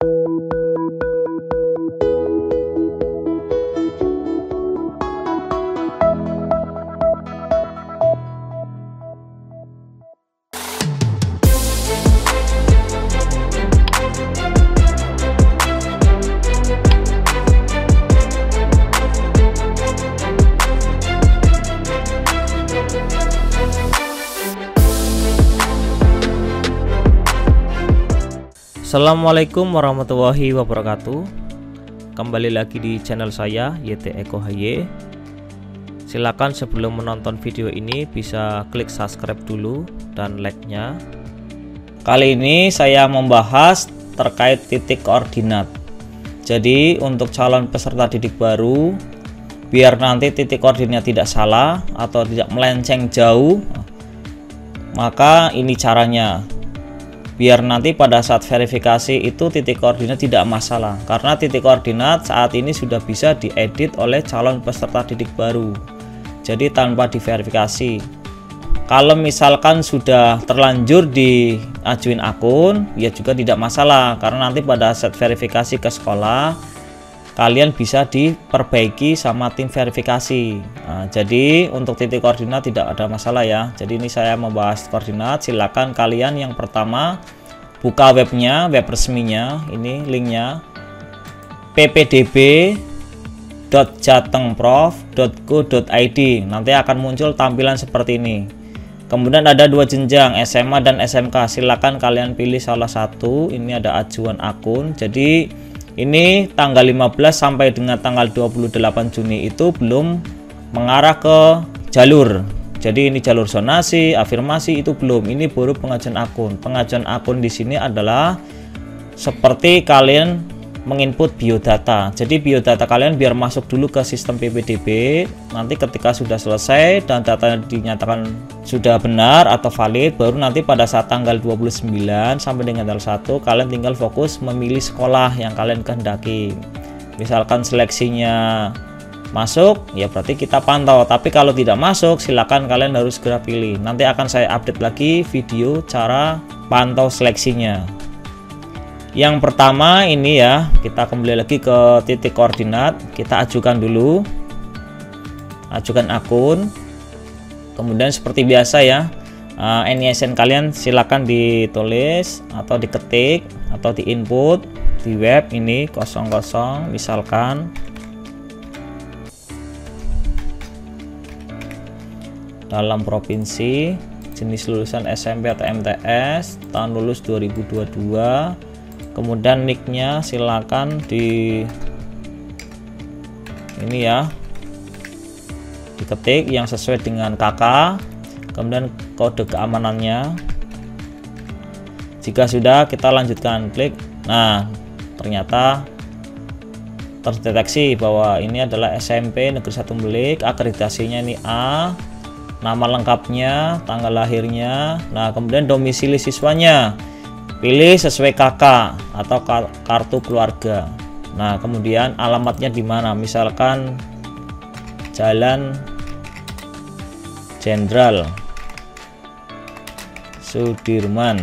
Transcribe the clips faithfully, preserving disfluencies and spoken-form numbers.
Assalamualaikum warahmatullahi wabarakatuh. Kembali lagi di channel saya Y T Eko H Y. Silakan sebelum menonton video ini bisa klik subscribe dulu dan like-nya. Kali ini saya membahas terkait titik koordinat. Jadi untuk calon peserta didik baru, biar nanti titik koordinatnya tidak salah atau tidak melenceng jauh, maka ini caranya. Biar nanti pada saat verifikasi itu titik koordinat tidak masalah, karena titik koordinat saat ini sudah bisa diedit oleh calon peserta didik baru, jadi tanpa diverifikasi. Kalau misalkan sudah terlanjur diajuin akun, ya juga tidak masalah, karena nanti pada saat verifikasi ke sekolah kalian bisa diperbaiki sama tim verifikasi. Nah, jadi untuk titik koordinat tidak ada masalah ya. Jadi ini saya membahas koordinat. Silakan kalian yang pertama buka webnya, web resminya. Ini linknya p p d b dot jatengprof dot go dot i d. Nanti akan muncul tampilan seperti ini. Kemudian ada dua jenjang, S M A dan S M K. Silakan kalian pilih salah satu. Ini ada ajuan akun. Jadi ini tanggal lima belas sampai dengan tanggal dua puluh delapan Juni itu belum mengarah ke jalur. Jadi ini jalur zonasi, afirmasi itu belum. Ini baru pengajuan akun. Pengajuan akun di sini adalah seperti kalian menginput biodata. Jadi biodata kalian biar masuk dulu ke sistem P P D B. Nanti ketika sudah selesai dan data dinyatakan sudah benar atau valid, baru nanti pada saat tanggal dua puluh sembilan sampai dengan tanggal satu kalian tinggal fokus memilih sekolah yang kalian kehendaki. Misalkan seleksinya masuk, ya berarti kita pantau. Tapi kalau tidak masuk, silakan kalian harus segera pilih. Nanti akan saya update lagi video cara pantau seleksinya. Yang pertama ini ya, kita kembali lagi ke titik koordinat. Kita ajukan dulu, ajukan akun. Kemudian seperti biasa ya, uh, N I S N kalian silakan ditulis atau diketik atau diinput di web ini kosong kosong, misalkan dalam provinsi, jenis lulusan S M P atau M T S, tahun lulus dua ribu dua puluh dua. Kemudian nicknya silakan di ini ya, diketik yang sesuai dengan K K. Kemudian kode keamanannya. Jika sudah, kita lanjutkan, klik. Nah, ternyata terdeteksi bahwa ini adalah S M P Negeri satu Melik, akreditasinya ini A, nama lengkapnya, tanggal lahirnya. Nah, kemudian domisili siswanya pilih sesuai K K atau kartu keluarga. Nah, kemudian alamatnya di mana? Misalkan Jalan Jenderal Sudirman.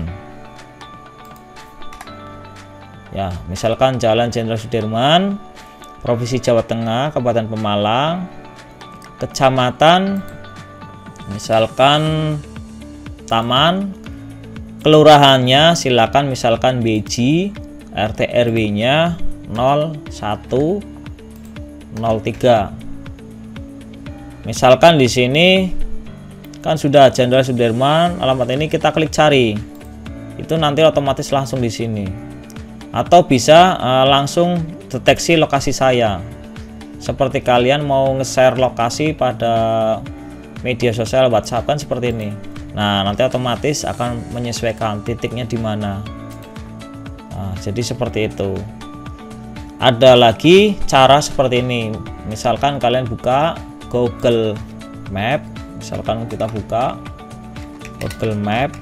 Ya, misalkan Jalan Jenderal Sudirman, Provinsi Jawa Tengah, Kabupaten Pemalang, Kecamatan misalkan Taman, kelurahannya silakan misalkan B J, R T R W-nya nol satu nol tiga. Misalkan di sini kan sudah Jenderal Sudirman, alamat ini kita klik cari. Itu nanti otomatis langsung di sini. Atau bisa uh, langsung deteksi lokasi saya. Seperti kalian mau nge-share lokasi pada media sosial WhatsApp kan seperti ini. Nah, nanti otomatis akan menyesuaikan titiknya di mana. Nah, jadi seperti itu. Ada lagi cara seperti ini. Misalkan kalian buka Google Map. Misalkan kita buka Google Map.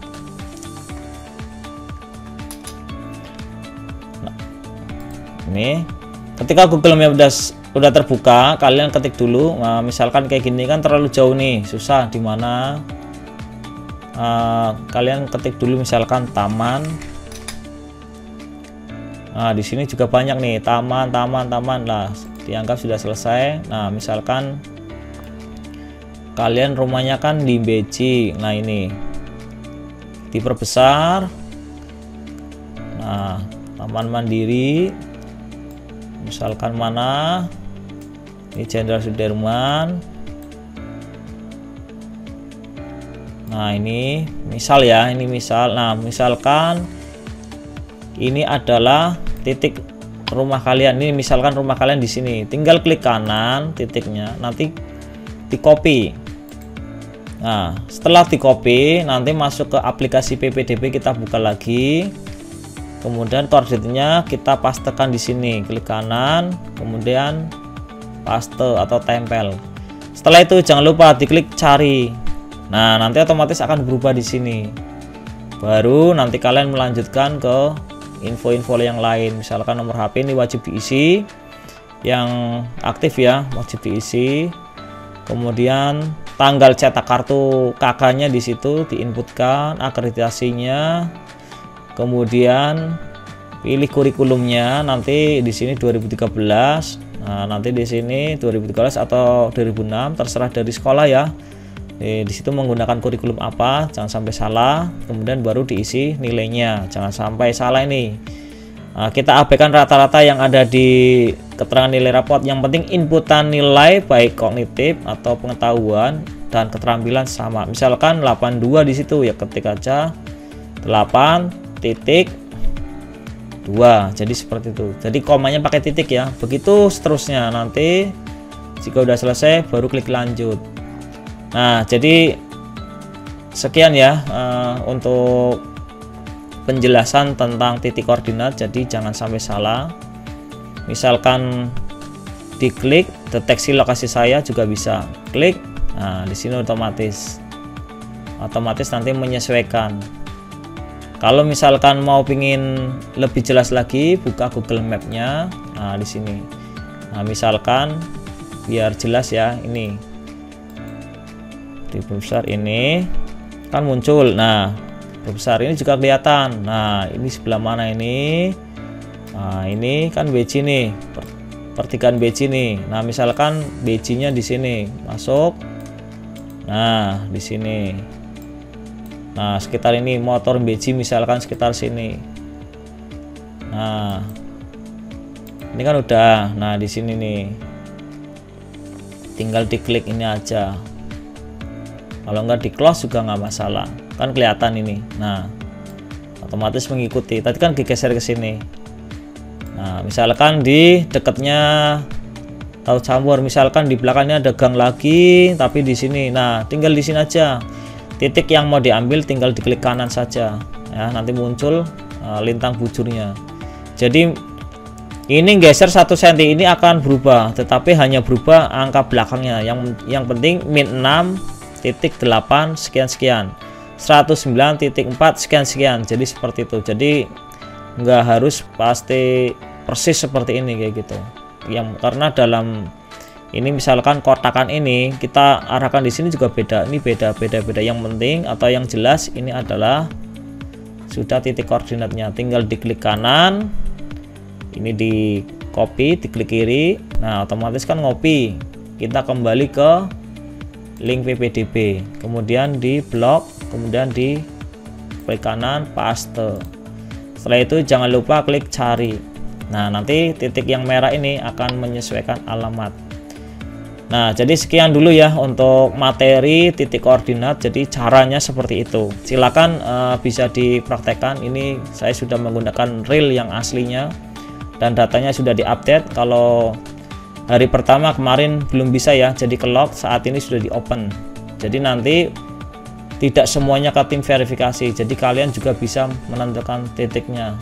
Nah, ini ketika Google Map udah udah terbuka, kalian ketik dulu. Nah, misalkan kayak gini kan terlalu jauh nih, susah di mana. Uh, kalian ketik dulu misalkan Taman Nah, di sini juga banyak nih, taman, taman, taman lah, dianggap sudah selesai. Nah, misalkan kalian rumahnya kan di Beji, nah ini diperbesar. Nah, taman mandiri, misalkan mana? Ini Jenderal Sudirman. Nah, ini misal ya, ini misal. Nah, misalkan ini adalah titik rumah kalian. Ini misalkan rumah kalian di sini. Tinggal klik kanan titiknya, nanti di copy. Nah, setelah di copy, nanti masuk ke aplikasi P P D B, kita buka lagi. Kemudian koordinatnya kita pastekan di sini. Klik kanan, kemudian paste atau tempel. Setelah itu jangan lupa diklik cari. Nah, nanti otomatis akan berubah di sini. Baru nanti kalian melanjutkan ke info-info yang lain. Misalkan nomor H P ini wajib diisi, yang aktif ya wajib diisi. Kemudian tanggal cetak kartu kakaknya di situ diinputkan, akreditasinya. Kemudian pilih kurikulumnya, nanti di sini dua ribu tiga belas. Nah, nanti di sini dua ribu tiga belas atau dua ribu enam, terserah dari sekolah ya. Di, di situ menggunakan kurikulum apa, jangan sampai salah. Kemudian baru diisi nilainya, jangan sampai salah ini. Nah, kita abaikan rata-rata yang ada di keterangan nilai raport. Yang penting inputan nilai baik kognitif atau pengetahuan dan keterampilan sama. Misalkan delapan puluh dua di situ ya, ketik aja delapan titik dua. Jadi seperti itu. Jadi komanya pakai titik ya. Begitu seterusnya. Nanti jika udah selesai baru klik lanjut. Nah, jadi sekian ya uh, untuk penjelasan tentang titik koordinat. Jadi jangan sampai salah. Misalkan diklik deteksi lokasi saya juga bisa klik. Nah, di sini otomatis otomatis nanti menyesuaikan. Kalau misalkan mau pingin lebih jelas lagi, buka Google Map-nya. Nah, di sini. Nah, misalkan biar jelas ya, ini diperbesar, ini kan muncul. Nah, perbesar ini juga kelihatan. Nah, ini sebelah mana ini? Nah, ini kan Beji nih, pertigaan Beji nih. Nah, misalkan Bejinya di sini masuk. Nah, di sini. Nah, sekitar ini motor Beji misalkan sekitar sini. Nah, ini kan udah. Nah, di sini nih. Tinggal diklik ini aja. Kalau nggak di close juga nggak masalah, kan kelihatan ini. Nah, otomatis mengikuti. Tadi kan digeser ke sini. Nah, misalkan di dekatnya tahu campur, misalkan di belakangnya ada gang lagi, tapi di sini. Nah, tinggal di sini aja. Titik yang mau diambil tinggal diklik kanan saja. Ya, nanti muncul uh, lintang bujurnya. Jadi ini geser satu sentimeter ini akan berubah, tetapi hanya berubah angka belakangnya. Yang yang penting min enam titik delapan sekian sekian, seratus sembilan titik empat sekian sekian. Jadi seperti itu. Jadi nggak harus pasti persis seperti ini kayak gitu. Yang karena dalam ini misalkan kotakan ini kita arahkan di sini juga beda. Ini beda beda beda. Yang penting atau yang jelas ini adalah sudah titik koordinatnya. Tinggal diklik kanan. Ini di copy, diklik kiri. Nah, otomatis kan ngopi. Kita kembali ke link P P D B, kemudian di blok, kemudian di klik kanan paste. Setelah itu jangan lupa klik cari. Nah, nanti titik yang merah ini akan menyesuaikan alamat. Nah, jadi sekian dulu ya untuk materi titik koordinat. Jadi caranya seperti itu. Silakan uh, bisa dipraktekkan. Ini saya sudah menggunakan real yang aslinya dan datanya sudah diupdate. Kalau hari pertama kemarin belum bisa ya, jadi ke lock, saat ini sudah di open. Jadi nanti tidak semuanya ke tim verifikasi, jadi kalian juga bisa menentukan titiknya.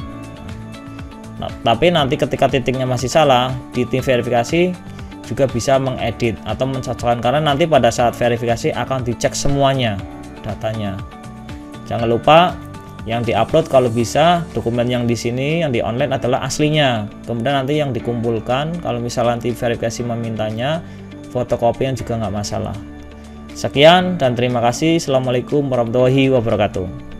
Nah, tapi nanti ketika titiknya masih salah, di tim verifikasi juga bisa mengedit atau mencocokkan, karena nanti pada saat verifikasi akan dicek semuanya datanya. Jangan lupa yang diupload kalau bisa dokumen yang di sini yang di online adalah aslinya. Kemudian nanti yang dikumpulkan kalau misalnya tim verifikasi memintanya fotokopian juga nggak masalah. Sekian dan terima kasih. Assalamualaikum warahmatullahi wabarakatuh.